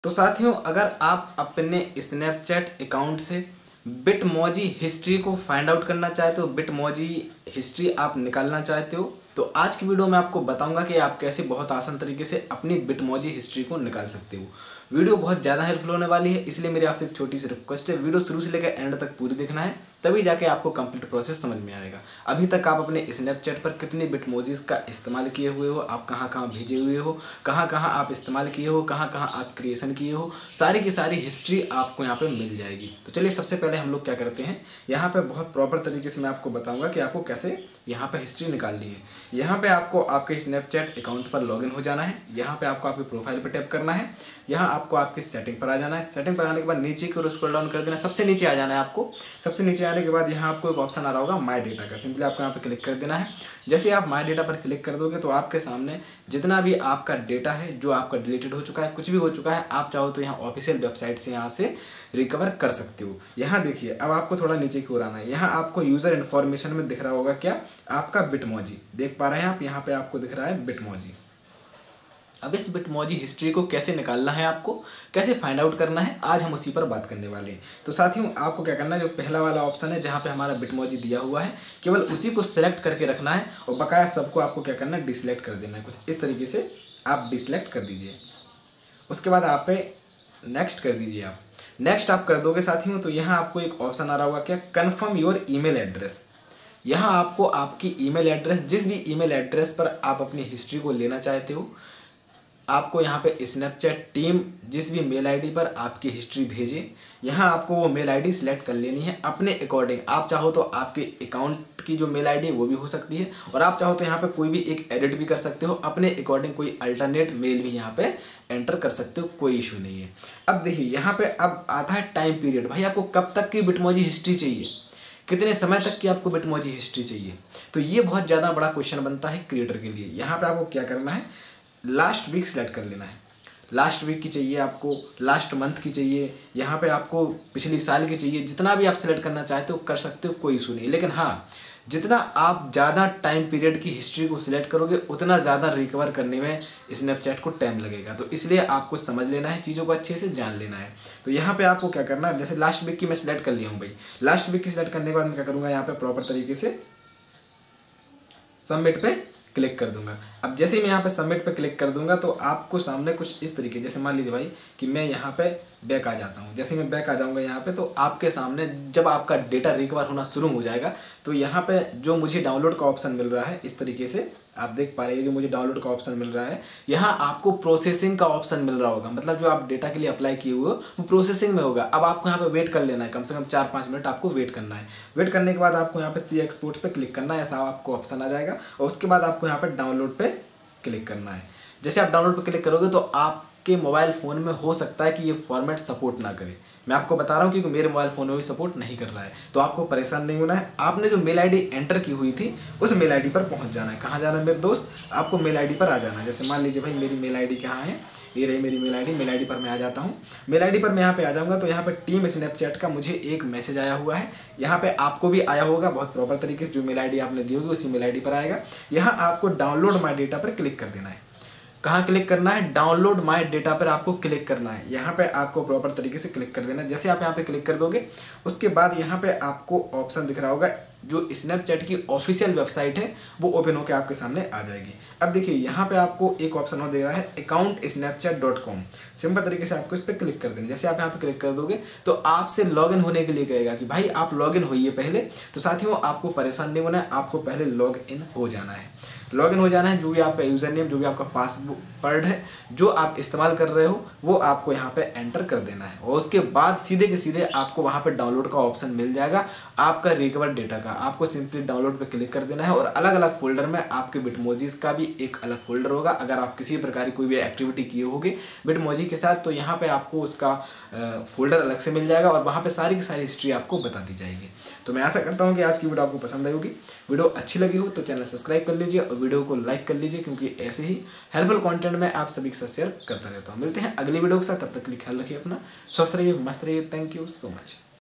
तो साथियों, अगर आप अपने स्नैपचैट अकाउंट से बिटमोजी हिस्ट्री को फाइंड आउट करना चाहते हो, बिटमोजी हिस्ट्री आप निकालना चाहते हो, तो आज की वीडियो में आपको बताऊंगा कि आप कैसे बहुत आसान तरीके से अपनी बिटमोजी हिस्ट्री को निकाल सकते हो। वीडियो बहुत ज़्यादा हेल्पफुल होने वाली है, इसलिए मेरी आपसे एक छोटी सी रिक्वेस्ट है, वीडियो शुरू से लेकर एंड तक पूरी देखना है, तभी जाके आपको कंप्लीट प्रोसेस समझ में आएगा। अभी तक आप अपने स्नैपचैट पर कितनी बिटमोजीज का इस्तेमाल किए हुए हो, आप कहाँ कहाँ भेजे हुए हो, कहाँ कहाँ आप इस्तेमाल किए हो, कहाँ कहाँ आप क्रिएशन किए हो, सारी की सारी हिस्ट्री आपको यहाँ पे मिल जाएगी। तो चलिए सबसे पहले हम लोग क्या करते हैं, यहाँ पे बहुत प्रॉपर तरीके से मैं आपको बताऊंगा कि आपको कैसे यहाँ पे हिस्ट्री निकालनी है। यहाँ पे आपको आपके स्नैपचैट अकाउंट पर लॉगिन हो जाना है। यहाँ पे आपको आपके प्रोफाइल पर टैप करना है। यहाँ आपको आपकी सेटिंग पर आ जाना है। सेटिंग पर आने के बाद नीचे की ओर स्क्रॉल डाउन कर देना है, सबसे नीचे आ जाना है आपको। सबसे नीचे आने के बाद यहाँ आपको एक ऑप्शन आ रहा होगा माय डेटा का, सिंपली आपको यहाँ पे क्लिक कर देना है। जैसे आप माय डेटा पर क्लिक कर दोगे तो आपके सामने जितना भी आपका डेटा है, जो आपका डिलीटेड हो चुका है, कुछ भी हो चुका है, आप चाहो तो यहाँ ऑफिशियल वेबसाइट से यहाँ से रिकवर कर सकते हो। यहाँ देखिए, अब आपको थोड़ा नीचे की ओर आना है। यहाँ आपको यूजर इन्फॉर्मेशन में दिख रहा होगा क्या, आपका बिटमोजी देख पा रहे हैं आप, यहाँ पे आपको दिख रहा है बिटमोजी। अब इस बिटमोजी हिस्ट्री को कैसे निकालना है, आपको कैसे फाइंड आउट करना है, आज हम उसी पर बात करने वाले हैं। तो साथियों, आपको क्या करना है, जो पहला वाला ऑप्शन है जहाँ पे हमारा बिटमोजी दिया हुआ है, केवल उसी को सिलेक्ट करके रखना है और बकाया सबको आपको क्या करना है, डिसलेक्ट कर देना है। कुछ इस तरीके से आप डिसलेक्ट कर दीजिए। उसके बाद आप पे नेक्स्ट कर दीजिए। आप नेक्स्ट आप कर दोगे साथियों, तो यहाँ आपको एक ऑप्शन आ रहा होगा क्या, कन्फर्म योर ईमेल एड्रेस। यहाँ आपको आपकी ईमेल एड्रेस, जिस भी ईमेल एड्रेस पर आप अपनी हिस्ट्री को लेना चाहते हो, आपको यहाँ पे स्नैपचैट टीम जिस भी मेल आईडी पर आपकी हिस्ट्री भेजे, यहाँ आपको वो मेल आईडी सिलेक्ट कर लेनी है अपने अकॉर्डिंग। आप चाहो तो आपके अकाउंट की जो मेल आईडी है वो भी हो सकती है, और आप चाहो तो यहाँ पे कोई भी एक एडिट भी कर सकते हो अपने अकॉर्डिंग, कोई अल्टरनेट मेल भी यहाँ पे एंटर कर सकते हो, कोई इशू नहीं है। अब देखिए, यहाँ पे अब आता है टाइम पीरियड। भाई आपको कब तक की बिटमोजी हिस्ट्री चाहिए, कितने समय तक की आपको बिटमोजी हिस्ट्री चाहिए, तो ये बहुत ज़्यादा बड़ा क्वेश्चन बनता है क्रिएटर के लिए। यहाँ पे आपको क्या करना है, लास्ट वीक सेलेक्ट कर लेना है। लास्ट वीक की चाहिए आपको, लास्ट मंथ की चाहिए, यहाँ पे आपको पिछली साल की चाहिए, जितना भी आप सेलेक्ट करना चाहते हो कर सकते हो, कोई इशू नहीं। लेकिन हाँ, जितना आप ज़्यादा टाइम पीरियड की हिस्ट्री को सिलेक्ट करोगे उतना ज़्यादा रिकवर करने में स्नैपचैट को टाइम लगेगा। तो इसलिए आपको समझ लेना है, चीज़ों को अच्छे से जान लेना है। तो यहाँ पे आपको क्या करना है, जैसे लास्ट वीक की मैं सिलेक्ट कर लिया हूँ भाई, लास्ट वीक की सिलेक्ट करने के बाद मैं क्या करूँगा, यहाँ पे प्रॉपर तरीके से सबमिट पे क्लिक कर दूंगा। अब जैसे ही मैं यहाँ पे सबमिट पे क्लिक कर दूंगा तो आपको सामने कुछ इस तरीके, जैसे मान लीजिए भाई कि मैं यहाँ पे बैक आ जाता हूँ। जैसे मैं बैक आ जाऊँगा यहाँ पे, तो आपके सामने जब आपका डेटा रिकवर होना शुरू हो जाएगा तो यहाँ पे जो मुझे डाउनलोड का ऑप्शन मिल रहा है, इस तरीके से आप देख पा रहे हैं, जो मुझे डाउनलोड का ऑप्शन मिल रहा है, यहाँ आपको प्रोसेसिंग का ऑप्शन मिल रहा होगा। मतलब जो आप डेटा के लिए अप्लाई किए हुए हो वो प्रोसेसिंग में होगा। अब आपको यहाँ पे वेट कर लेना है, कम से कम 4-5 मिनट आपको वेट करना है। वेट करने के बाद आपको यहाँ पे सी एक्सपोर्ट्स पे क्लिक करना है, ऐसा आपको ऑप्शन आ जाएगा। और उसके बाद आपको यहाँ पे डाउनलोड पे क्लिक करना है। जैसे आप डाउनलोड पे क्लिक करोगे तो आपके मोबाइल फ़ोन में हो सकता है कि ये फॉर्मेट सपोर्ट ना करे। मैं आपको बता रहा हूँ क्योंकि मेरे मोबाइल फ़ोन में भी सपोर्ट नहीं कर रहा है, तो आपको परेशान नहीं होना है। आपने जो मेल आईडी एंटर की हुई थी उस मेल आईडी पर पहुँच जाना है। कहाँ जाना है मेरे दोस्त, आपको मेल आईडी पर आ जाना है। जैसे मान लीजिए भाई मेरी मेल आईडी कहाँ है, ये रही मेरी मेल आईडी पर मैं आ जाता हूँ। मेल आईडी पर मैं यहाँ पे आ जाऊँगा तो यहाँ पे टीम स्नैपचैट का मुझे एक मैसेज आया हुआ है। यहाँ पे आपको भी आया होगा बहुत प्रॉपर तरीके से, जो मेल आईडी आपने दी होगी उसी मेल आईडी पर आएगा। यहाँ आपको डाउनलोड माई डेटा पर क्लिक कर देना है। कहाँ क्लिक करना है, डाउनलोड माय डेटा पर आपको क्लिक करना है। यहाँ पे आपको प्रॉपर तरीके से क्लिक कर देना है। जैसे आप यहाँ पे क्लिक कर दोगे उसके बाद यहाँ पे आपको ऑप्शन दिख रहा होगा, जो स्नैपचैट की ऑफिशियल वेबसाइट है वो ओपन होकर आपके सामने आ जाएगी। अब देखिए, यहाँ पे आपको एक ऑप्शन और दे रहा है account.snapchat.com। सिंपल तरीके से आपको इस पर क्लिक कर देना। जैसे आप यहाँ पे क्लिक कर दोगे तो आपसे लॉगिन होने के लिए कहेगा कि भाई आप लॉगिन होइए पहले। तो साथियों, आपको परेशान नहीं होना है, आपको पहले लॉग इन हो जाना है। लॉगिन हो जाना है, जो भी आपका यूजर नेम, जो भी आपका पासवर्ड है जो आप इस्तेमाल कर रहे हो वो आपको यहाँ पे एंटर कर देना है। और उसके बाद सीधे के सीधे आपको वहाँ पे डाउनलोड का ऑप्शन मिल जाएगा आपका रिकवर डेटा का। आपको सिंपली डाउनलोड पे क्लिक कर देना है और अलग अलग फोल्डर में आपके बिटमोजीज का भी एक अलग फोल्डर होगा। अगर आप किसी प्रकार की कोई भी एक्टिविटी किए होगे बिटमोजी के साथ तो यहाँ पे आपको उसका फोल्डर अलग से मिल जाएगा और वहाँ पे सारी की सारी हिस्ट्री आपको बता दी जाएगी। तो मैं आशा करता हूँ कि आज की वीडियो आपको पसंद आई होगी। वीडियो अच्छी लगी हो तो चैनल सब्सक्राइब कर लीजिए और वीडियो को लाइक कर लीजिए, क्योंकि ऐसे ही हेल्पफुल कंटेंट मैं आप सभी के साथ शेयर करता रहता हूँ। मिलते हैं अगली वीडियो के साथ, तब तक के लिए ख्याल रखिए अपना, स्वस्थ रहिए, मस्त रहिए। Thank you so much.